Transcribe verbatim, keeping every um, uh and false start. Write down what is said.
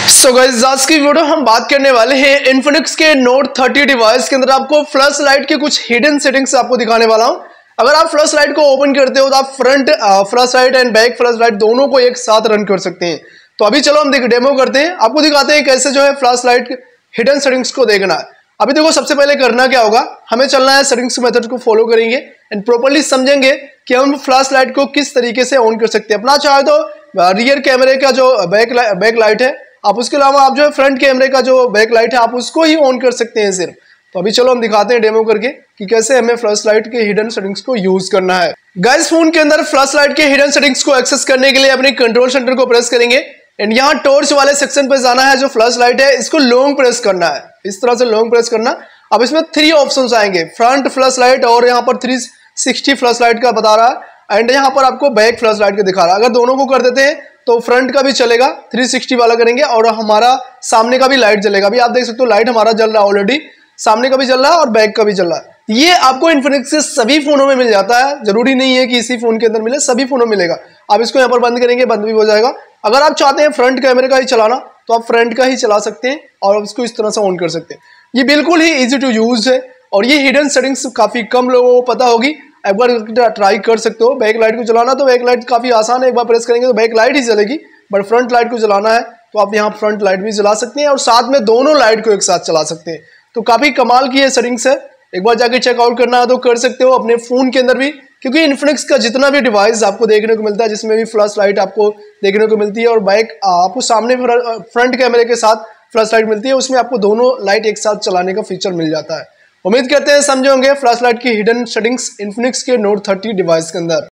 So guys, आज की video हम बात करने वाले हैं इन्फिनिक्स के नोट थर्टी डिवाइस के अंदर आपको फ्लैश लाइट के कुछ हिडन सेटिंग्स आपको दिखाने वाला हूं। अगर आप फ्लैश लाइट को ओपन करते हो तो आप front flash light and back flash light दोनों को एक साथ रन कर सकते हैं। तो अभी चलो हम देख डेमो करते हैं, आपको दिखाते हैं कैसे जो है फ्लैश लाइट हिडन सेटिंग्स को देखना है। अभी देखो, सबसे पहले करना क्या होगा, हमें चलना है सेटिंग्स मेथड को फॉलो करेंगे एंड प्रॉपर्ली समझेंगे कि हम फ्लैश लाइट को किस तरीके से ऑन कर सकते हैं। अपना चाहे तो रियर कैमरे का जो बैक बैक लाइट है, आप उसके अलावा आप जो है फ्रंट कैमरे का जो बैक लाइट है आप उसको ही ऑन कर सकते हैं सिर्फ। तो अभी चलो हम दिखाते हैं डेमो करके कि कैसे हमें फ्लैश लाइट के हिडन सेटिंग्स को यूज करना है। गाइस, फोन के अंदर फ्लैश लाइट के हिडन सेटिंग्स को एक्सेस करने के लिए अपने कंट्रोल सेंटर को प्रेस करेंगे एंड यहाँ टॉर्च वाले सेक्शन पे जाना है। जो फ्लैश लाइट है इसको लॉन्ग प्रेस करना है, इस तरह से लॉन्ग प्रेस करना। अब इसमें थ्री ऑप्शंस आएंगे, फ्रंट फ्लैश लाइट और यहाँ पर थ्री सिक्सटी फ्लैश लाइट का बता रहा है एंड यहाँ पर आपको बैक फ्लैश लाइट का दिखा रहा है। अगर दोनों को कर देते हैं तो फ्रंट का भी चलेगा, थ्री सिक्सटी वाला करेंगे और हमारा सामने का भी लाइट जलेगा। अभी आप देख सकते हो लाइट हमारा जल रहा है ऑलरेडी, सामने का भी जल रहा है और बैक का भी जल रहा है। ये आपको इन्फिनिक्स के सभी फोनों में मिल जाता है, जरूरी नहीं है कि इसी फोन के अंदर मिले, सभी फोनों में मिलेगा। आप इसको यहाँ पर बंद करेंगे, बंद भी हो जाएगा। अगर आप चाहते हैं फ्रंट कैमरे का ही चलाना तो आप फ्रंट का ही चला सकते हैं और इसको इस तरह से ऑन कर सकते हैं। ये बिल्कुल ही ईजी टू यूज है और ये हिडन सेटिंग्स काफी कम लोगों को पता होगी। एक बार ट्राई कर सकते हो। बैक लाइट को चलाना तो बैक लाइट काफी आसान है, एक बार प्रेस करेंगे तो बैक लाइट ही चलेगी, बट फ्रंट लाइट को चलाना है तो आप यहाँ फ्रंट लाइट भी चला सकते हैं और साथ में दोनों लाइट को एक साथ चला सकते हैं। तो काफी कमाल की ये सेटिंग्स है, एक बार जाके चेकआउट करना है तो कर सकते हो अपने फोन के अंदर भी, क्योंकि इन्फिनिक्स का जितना भी डिवाइस आपको देखने को मिलता है जिसमें भी फ्लैश लाइट आपको देखने को मिलती है और बैक आपको सामने फ्रंट कैमरे के साथ फ्लैश लाइट मिलती है, उसमें आपको दोनों लाइट एक साथ चलाने का फीचर मिल जाता है। उम्मीद करते हैं समझे होंगे फ्लैश लाइट की हिडन सेटिंग्स इन्फिनिक्स के नोट थर्टी डिवाइस के अंदर।